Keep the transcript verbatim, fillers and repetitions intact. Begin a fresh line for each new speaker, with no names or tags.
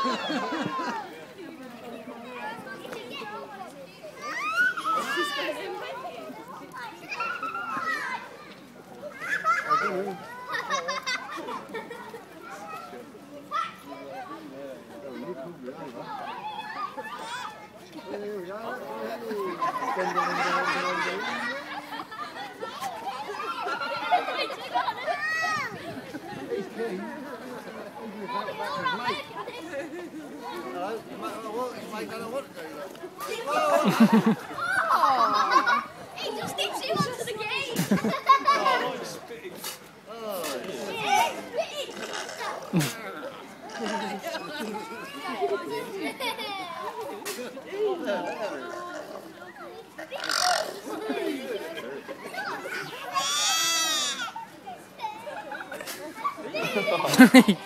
Oh, he just thinks he wants the game. Oh, spitting. Oh, yeah, spitting.
Hehehe